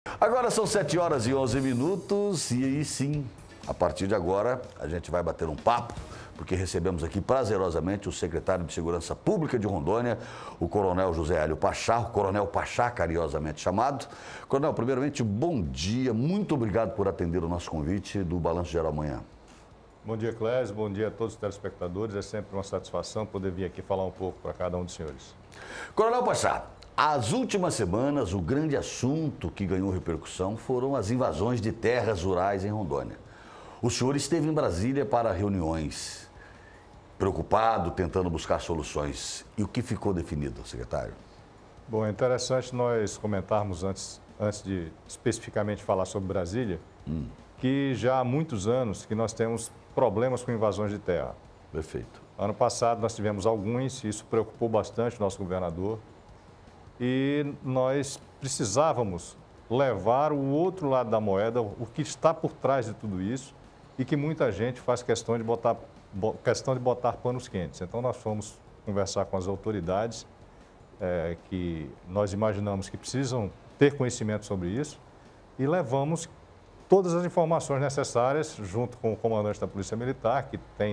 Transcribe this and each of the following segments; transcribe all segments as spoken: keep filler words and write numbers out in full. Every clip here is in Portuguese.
Agora são sete horas e onze minutos e aí sim, a partir de agora, a gente vai bater um papo, porque recebemos aqui prazerosamente o secretário de Segurança Pública de Rondônia, o Coronel José Hélio Pachá, o Coronel Pachá, carinhosamente chamado. Coronel, primeiramente, bom dia, muito obrigado por atender o nosso convite do Balanço Geral Amanhã. Bom dia, Clésio, bom dia a todos os telespectadores, é sempre uma satisfação poder vir aqui falar um pouco para cada um dos senhores. Coronel Pachá, as últimas semanas, o grande assunto que ganhou repercussão foram as invasões de terras rurais em Rondônia. O senhor esteve em Brasília para reuniões, preocupado, tentando buscar soluções. E o que ficou definido, secretário? Bom, é interessante nós comentarmos antes, antes de especificamente falar sobre Brasília, hum. que já há muitos anos que nós temos problemas com invasões de terra. Perfeito. Ano passado nós tivemos alguns, e isso preocupou bastante o nosso governador. E nós precisávamos levar o outro lado da moeda, o que está por trás de tudo isso, e que muita gente faz questão de botar, questão de botar panos quentes. Então, nós fomos conversar com as autoridades é, que nós imaginamos que precisam ter conhecimento sobre isso e levamos todas as informações necessárias, junto com o comandante da Polícia Militar, que tem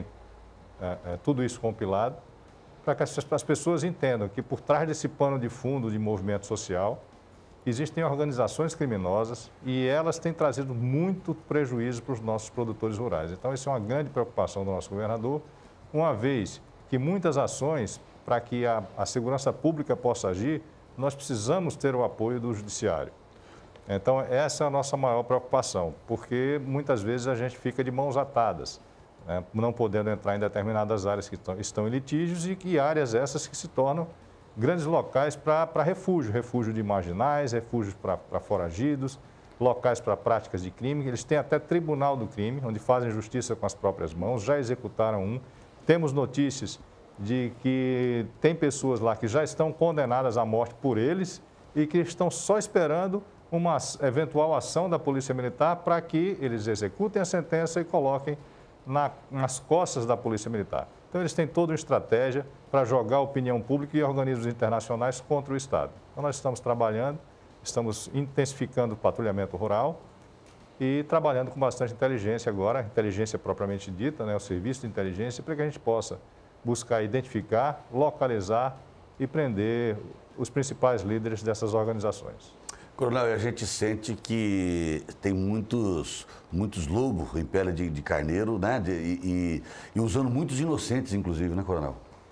é, é, tudo isso compilado, para que as pessoas entendam que por trás desse pano de fundo de movimento social, existem organizações criminosas e elas têm trazido muito prejuízo para os nossos produtores rurais. Então, isso é uma grande preocupação do nosso governador, uma vez que muitas ações, para que a, a segurança pública possa agir, nós precisamos ter o apoio do judiciário. Então, essa é a nossa maior preocupação, porque muitas vezes a gente fica de mãos atadas, né, não podendo entrar em determinadas áreas que estão, estão em litígios e que áreas essas que se tornam grandes locais para refúgio, refúgio de marginais, refúgios para foragidos, locais para práticas de crime. Eles têm até tribunal do crime, onde fazem justiça com as próprias mãos, já executaram um. Temos notícias de que tem pessoas lá que já estão condenadas à morte por eles e que estão só esperando uma eventual ação da Polícia Militar para que eles executem a sentença e coloquem na, nas costas da Polícia Militar. Então, eles têm toda uma estratégia para jogar a opinião pública e organismos internacionais contra o Estado. Então, nós estamos trabalhando, estamos intensificando o patrulhamento rural e trabalhando com bastante inteligência agora, inteligência propriamente dita, né, o serviço de inteligência, para que a gente possa buscar identificar, localizar e prender os principais líderes dessas organizações. Coronel, a gente sente que tem muitos, muitos lobos em pele de, de carneiro, né? De, e, e usando muitos inocentes, inclusive, né, Coronel?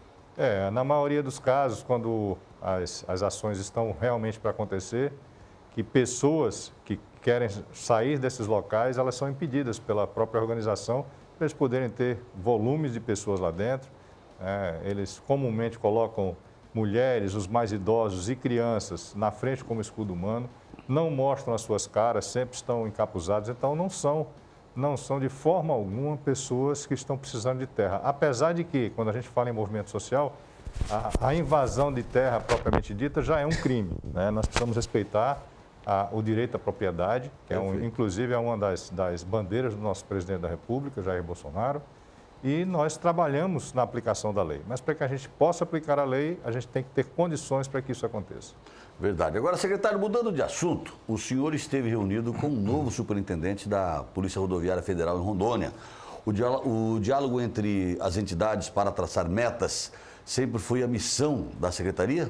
É, na maioria dos casos, quando as, as ações estão realmente para acontecer, que pessoas que querem sair desses locais, elas são impedidas pela própria organização para eles poderem ter volumes de pessoas lá dentro. É, eles comumente colocam mulheres, os mais idosos e crianças na frente como escudo humano, não mostram as suas caras, sempre estão encapuzados, então não são, não são de forma alguma pessoas que estão precisando de terra. Apesar de que, quando a gente fala em movimento social, a, a invasão de terra propriamente dita já é um crime, né? Nós precisamos respeitar a, o direito à propriedade, que é um, inclusive é uma das, das bandeiras do nosso presidente da República, Jair Bolsonaro. E nós trabalhamos na aplicação da lei. Mas para que a gente possa aplicar a lei, a gente tem que ter condições para que isso aconteça. Verdade. Agora, secretário, mudando de assunto, o senhor esteve reunido com o novo superintendente da Polícia Rodoviária Federal em Rondônia. O diálogo, o diálogo entre as entidades para traçar metas sempre foi a missão da secretaria?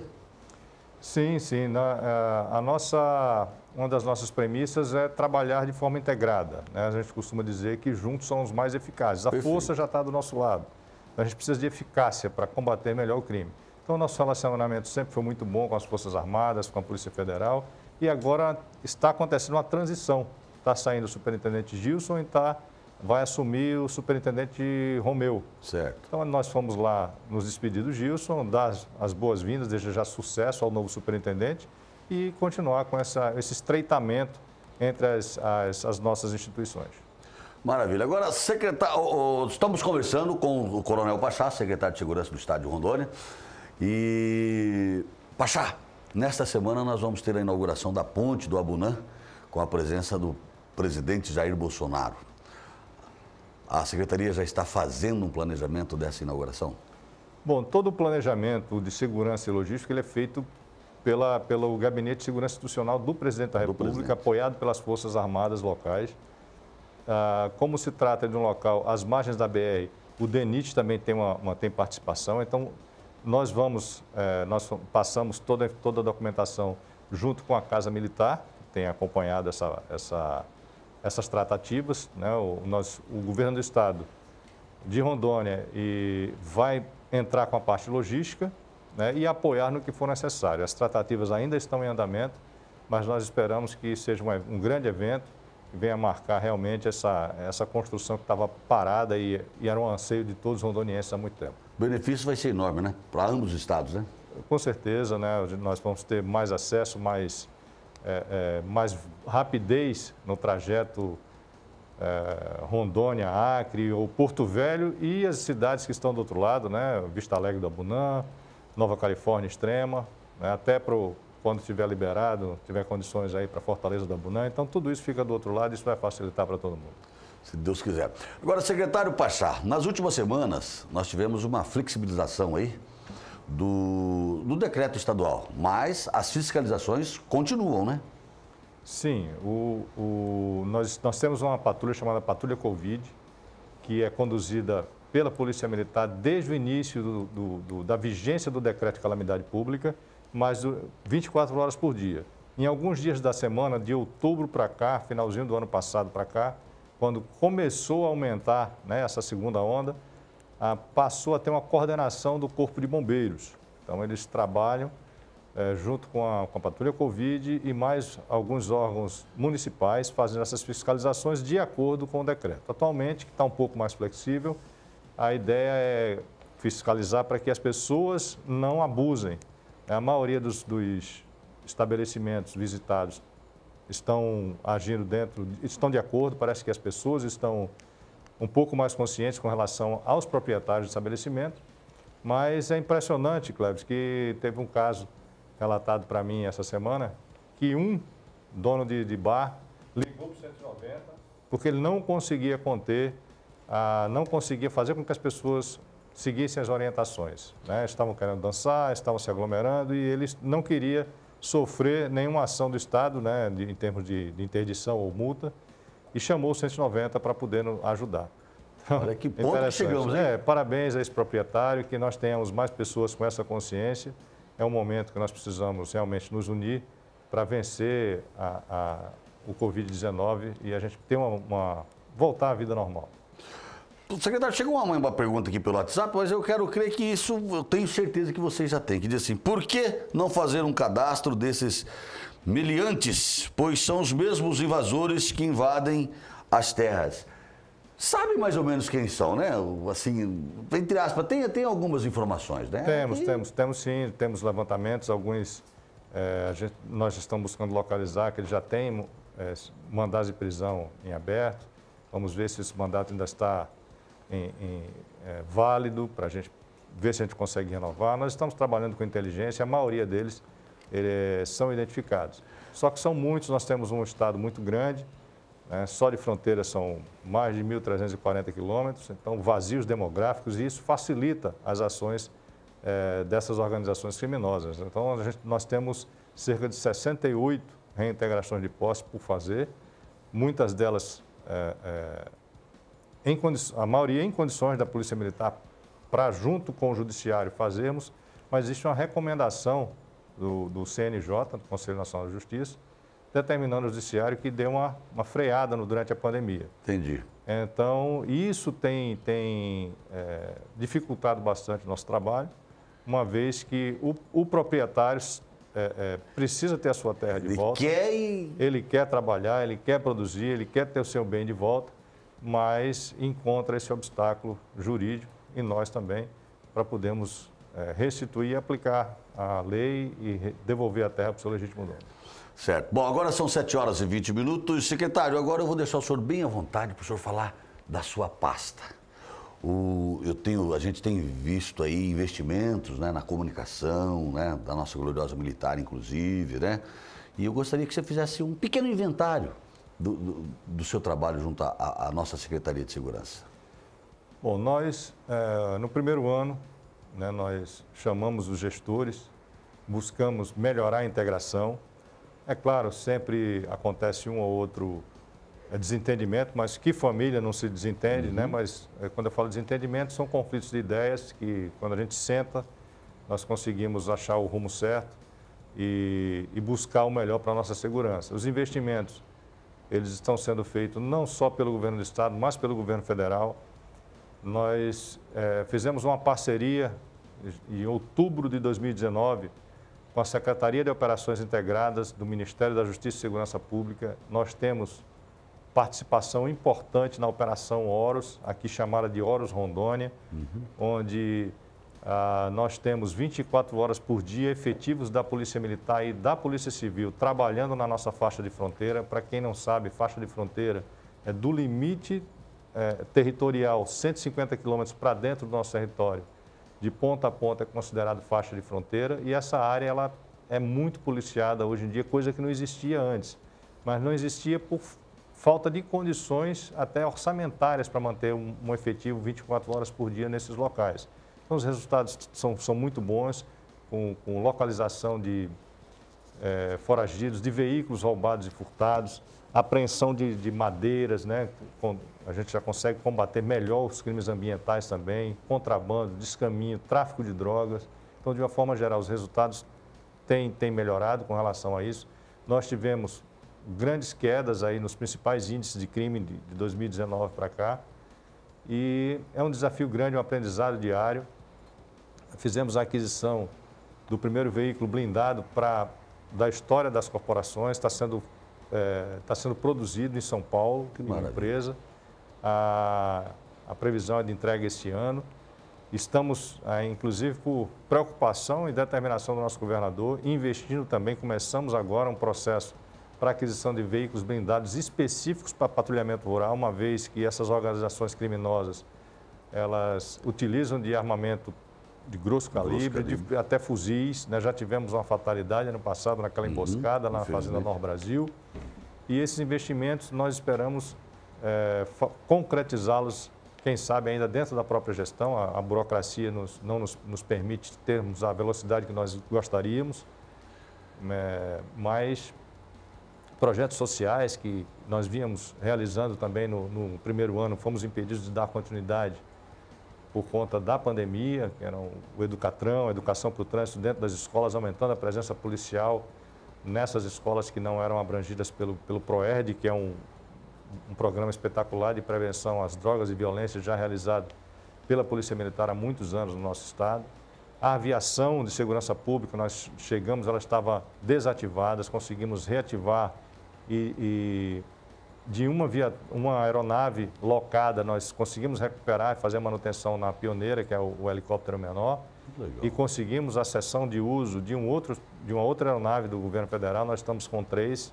Sim, sim. Na, a nossa, uma das nossas premissas é trabalhar de forma integrada, né? A gente costuma dizer que juntos somos mais eficazes. A Perfeito. Força já está do nosso lado. A gente precisa de eficácia para combater melhor o crime. Então, nosso relacionamento sempre foi muito bom com as Forças Armadas, com a Polícia Federal. E agora está acontecendo uma transição. Está saindo o superintendente Gilson e está, vai assumir o superintendente Romeu. Certo. Então, nós fomos lá nos despedir do Gilson, dar as, as boas-vindas, desejar sucesso ao novo superintendente e continuar com essa, esse estreitamento entre as, as, as nossas instituições. Maravilha. Agora, secretário, estamos conversando com o Coronel Pachá, secretário de Segurança do Estado de Rondônia. E, Pachá, nesta semana nós vamos ter a inauguração da ponte do Abunã, com a presença do presidente Jair Bolsonaro. A secretaria já está fazendo um planejamento dessa inauguração? Bom, todo o planejamento de segurança e logística ele é feito pela, pelo Gabinete de Segurança Institucional do Presidente da República, presidente. apoiado pelas Forças Armadas locais. Ah, como se trata de um local, às margens da B R, o DENIT também tem, uma, uma, tem participação, então nós vamos, eh, nós passamos toda, toda a documentação junto com a Casa Militar, que tem acompanhado essa, essa, essas tratativas, né? o, nós, o governo do Estado de Rondônia e vai entrar com a parte logística, né, e apoiar no que for necessário. As tratativas ainda estão em andamento, mas nós esperamos que seja um, um grande evento que venha marcar realmente essa, essa construção que estava parada e, e era um anseio de todos os rondonienses há muito tempo. O benefício vai ser enorme, né? Para ambos os estados, né? Com certeza, né? Nós vamos ter mais acesso, mais, é, é, mais rapidez no trajeto É, Rondônia, Acre, ou Porto Velho e as cidades que estão do outro lado, né? Vista Alegre do Abunã, Nova Califórnia Extrema, né? Até pro, quando estiver liberado, tiver condições aí para Fortaleza do Abunã. Então, tudo isso fica do outro lado e isso vai facilitar para todo mundo. Se Deus quiser. Agora, secretário Pachá, nas últimas semanas nós tivemos uma flexibilização aí do, do decreto estadual, mas as fiscalizações continuam, né? Sim, o, o, nós, nós temos uma patrulha chamada Patrulha Covid, que é conduzida pela Polícia Militar desde o início do, do, do, da vigência do decreto de calamidade pública, mas vinte e quatro horas por dia. Em alguns dias da semana, de outubro para cá, finalzinho do ano passado para cá, quando começou a aumentar, né, essa segunda onda, ah, passou a ter uma coordenação do Corpo de Bombeiros. Então, eles trabalham É, junto com a, com a Patrulha Covid e mais alguns órgãos municipais fazendo essas fiscalizações de acordo com o decreto. Atualmente, que está um pouco mais flexível, a ideia é fiscalizar para que as pessoas não abusem. A maioria dos, dos estabelecimentos visitados estão agindo dentro, estão de acordo, parece que as pessoas estão um pouco mais conscientes com relação aos proprietários do estabelecimento, mas é impressionante, Cleves, que teve um caso relatado para mim essa semana, que um dono de, de bar ligou para o cento e noventa porque ele não conseguia conter, ah, não conseguia fazer com que as pessoas seguissem as orientações, né? Estavam querendo dançar, estavam se aglomerando e ele não queria sofrer nenhuma ação do Estado, né, de, em termos de, de interdição ou multa, e chamou o cento e noventa para poder nos ajudar. Então, olha que ponto que chegamos, hein? É, parabéns a esse proprietário, que nós tenhamos mais pessoas com essa consciência. É um momento que nós precisamos realmente nos unir para vencer a, a, o Covid dezenove e a gente ter uma, uma, voltar à vida normal. Secretário, chegou uma, uma pergunta aqui pelo WhatsApp, mas eu quero crer que isso, eu tenho certeza que vocês já têm, que diz assim, por que não fazer um cadastro desses meliantes, pois são os mesmos invasores que invadem as terras? Sabe mais ou menos quem são, né? Assim, entre aspas, tem, tem algumas informações, né? Temos, e... temos, temos sim, temos levantamentos, alguns é, a gente, nós estamos buscando localizar, que eles já têm é, mandados de prisão em aberto. Vamos ver se esse mandato ainda está em, em, é, válido, para a gente ver se a gente consegue renovar. Nós estamos trabalhando com inteligência, a maioria deles ele, são identificados. Só que são muitos, nós temos um estado muito grande, né? Só de fronteira são mais de mil trezentos e quarenta quilômetros, então vazios demográficos, e isso facilita as ações é, dessas organizações criminosas. Então, a gente, nós temos cerca de sessenta e oito reintegrações de posse por fazer, muitas delas, é, é, em a maioria em condições da Polícia Militar para, junto com o Judiciário, fazermos, mas existe uma recomendação do, do C N J, do Conselho Nacional de Justiça, determinando ao Judiciário que dê uma, uma freada no, durante a pandemia. Entendi. Então, isso tem, tem é, dificultado bastante o nosso trabalho, uma vez que o, o proprietário é, é, precisa ter a sua terra de ele volta. Quer e... Ele quer trabalhar, ele quer produzir, ele quer ter o seu bem de volta, mas encontra esse obstáculo jurídico e nós também, para podermos é, restituir e aplicar a lei e devolver a terra para o seu legítimo dono. Certo. Bom, agora são sete horas e vinte minutos. Secretário, agora eu vou deixar o senhor bem à vontade para o senhor falar da sua pasta. O, eu tenho, a gente tem visto aí investimentos, né, na comunicação, né, da nossa gloriosa militar, inclusive, né? E eu gostaria que você fizesse um pequeno inventário do, do, do seu trabalho junto à, à nossa Secretaria de Segurança. Bom, nós, é, no primeiro ano, né, nós chamamos os gestores buscamos melhorar a integração. É claro, sempre acontece um ou outro desentendimento, mas que família não se desentende, uhum. né? Mas quando eu falo desentendimento, são conflitos de ideias que, quando a gente senta, nós conseguimos achar o rumo certo e, e buscar o melhor para a nossa segurança. Os investimentos, eles estão sendo feitos não só pelo governo do estado, mas pelo governo federal. Nós é, fizemos uma parceria em outubro de dois mil e dezenove com a Secretaria de Operações Integradas do Ministério da Justiça e Segurança Pública. Nós temos participação importante na Operação Horus, aqui chamada de Horus Rondônia, uhum. onde ah, nós temos vinte e quatro horas por dia efetivos da Polícia Militar e da Polícia Civil trabalhando na nossa faixa de fronteira. Para quem não sabe, faixa de fronteira é do limite eh, territorial, cento e cinquenta quilômetros para dentro do nosso território. De ponta a ponta é considerado faixa de fronteira e essa área ela é muito policiada hoje em dia, coisa que não existia antes. Mas não existia por falta de condições até orçamentárias para manter um, um efetivo vinte e quatro horas por dia nesses locais. Então os resultados são, são muito bons, com, com localização de é, foragidos, de veículos roubados e furtados, apreensão de, de madeiras, né? A gente já consegue combater melhor os crimes ambientais também, contrabando, descaminho, tráfico de drogas. Então, de uma forma geral, os resultados têm, têm melhorado com relação a isso. Nós tivemos grandes quedas aí nos principais índices de crime de, de dois mil e dezenove para cá. E é um desafio grande, um aprendizado diário. Fizemos a aquisição do primeiro veículo blindado para, da história das corporações, está sendo É, está sendo produzido em São Paulo, em uma empresa. A, a previsão é de entrega este ano. Estamos, é, inclusive, por preocupação e determinação do nosso governador, investindo também, começamos agora um processo para aquisição de veículos blindados específicos para patrulhamento rural, uma vez que essas organizações criminosas, elas utilizam de armamento de grosso calibre, grosso calibre. De, até fuzis, né? Já tivemos uma fatalidade ano passado naquela emboscada, uhum, lá na Fazenda Nor Brasil. E esses investimentos nós esperamos é, concretizá-los, quem sabe ainda dentro da própria gestão. A, a burocracia nos, não nos, nos permite termos a velocidade que nós gostaríamos, é, mas projetos sociais que nós vínhamos realizando também no, no primeiro ano, fomos impedidos de dar continuidade por conta da pandemia, que eram o Educatrão, a Educação para o Trânsito dentro das escolas, aumentando a presença policial nessas escolas que não eram abrangidas pelo, pelo PROERD, que é um, um programa espetacular de prevenção às drogas e violência já realizado pela Polícia Militar há muitos anos no nosso estado. A aviação de segurança pública, nós chegamos, ela estava desativada, conseguimos reativar e... e de uma, via, uma aeronave locada, nós conseguimos recuperar e fazer a manutenção na Pioneira, que é o, o helicóptero menor. Legal. E conseguimos a cessão de uso de, um outro, de uma outra aeronave do governo federal, nós estamos com três.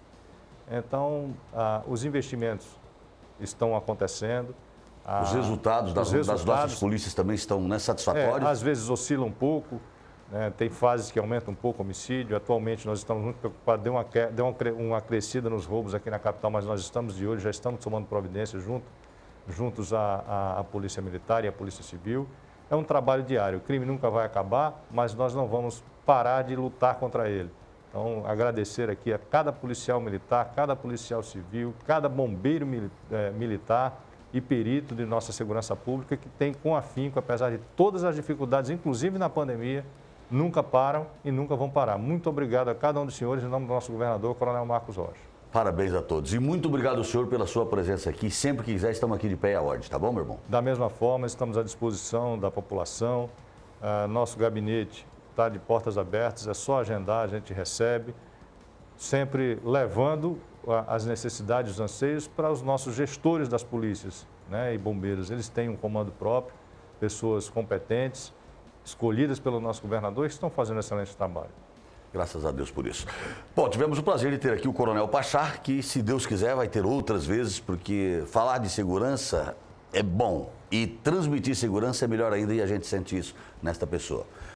Então, ah, os investimentos estão acontecendo. Ah, os resultados, das, os resultados das nossas polícias também estão, né, satisfatórios? É, às vezes oscilam um pouco. É, tem fases que aumentam um pouco o homicídio. Atualmente nós estamos muito preocupados, deu uma, deu uma crescida nos roubos aqui na capital, mas nós estamos de olho, já estamos tomando providência junto, juntos à, à, à Polícia Militar e à Polícia Civil. É um trabalho diário, o crime nunca vai acabar, mas nós não vamos parar de lutar contra ele. Então, agradecer aqui a cada policial militar, cada policial civil, cada bombeiro mili, é, militar e perito de nossa segurança pública que tem com afinco, apesar de todas as dificuldades, inclusive na pandemia, nunca param e nunca vão parar. Muito obrigado a cada um dos senhores, em nome do nosso governador, Coronel Marcos Rocha. Parabéns a todos. E muito obrigado ao senhor pela sua presença aqui. Sempre que quiser, estamos aqui de pé e à ordem, tá bom, meu irmão? Da mesma forma, estamos à disposição da população. Uh, nosso gabinete está de portas abertas, é só agendar, a gente recebe. Sempre levando uh, as necessidades, os anseios para os nossos gestores das polícias, né, e bombeiros. Eles têm um comando próprio, pessoas competentes, escolhidas pelo nosso governador, que estão fazendo um excelente trabalho. Graças a Deus por isso. Bom, tivemos o prazer de ter aqui o Coronel Pachá, que, se Deus quiser, vai ter outras vezes, porque falar de segurança é bom e transmitir segurança é melhor ainda, e a gente sente isso nesta pessoa.